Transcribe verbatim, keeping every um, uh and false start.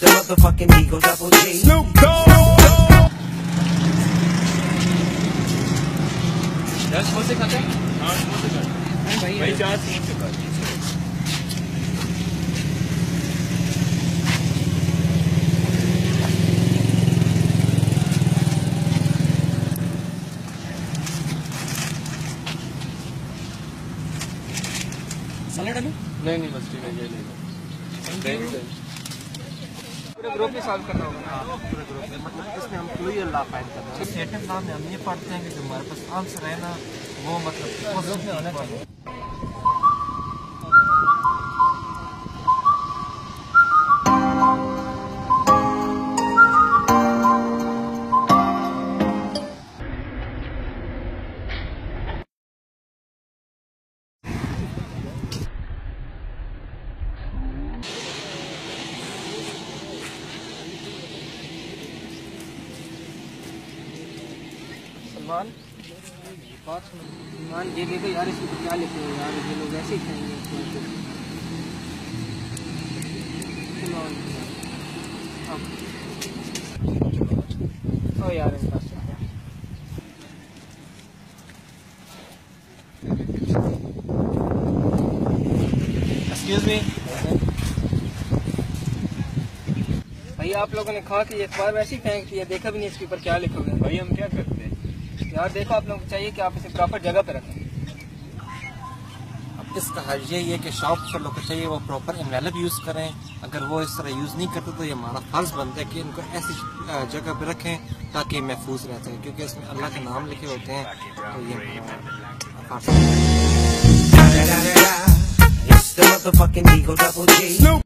the motherfucking Eagle Double G. Snoop Dogg. दस समोसे खाते हैं? हाँ समोसे खाते हैं भाई भाई चार समोसे खाते हैं। सलाद डालूं? नहीं नहीं बस ठीक है ये ले लो। पूरे ग्रुप में सॉल्व करना होगा ना? पूरे ग्रुप में मतलब इसमें हम कोई अल्लाह फाइंड करना है। सेकंड नाम में हम ये पढ़ते हैं कि जो हमारे पास आंसर है ना वो मतलब उस ग्रुप में होना चाहिए। सलमान बात सुनो सलमान ये देखो यार इसमें तो क्या लिखे हो यार ये लोग ऐसे ही खाएंगे अब ओ यार इनका एक्सक्यूज मी भाई आप लोगों ने खा के एक बार वैसे ही फेंक दिया देखा भी नहीं इसके ऊपर क्या लिखा हुआ है। भाई हम क्या करते हैं यार देखो आप लोगों को चाहिए कि आप इसे प्रॉपर जगह पे रखें। अब इसका हर्ज ये है कि शॉप पर लोगों को चाहिए वो प्रॉपर एनवेलप यूज़ करें। अगर वो इस तरह यूज़ नहीं करते तो ये हमारा फर्ज बनता है कि इनको ऐसी जगह पे रखें ताकि महफूज रहते हैं क्योंकि इसमें अल्लाह के नाम लिखे होते हैं तो ये It's the motherfucking Eagle Double G.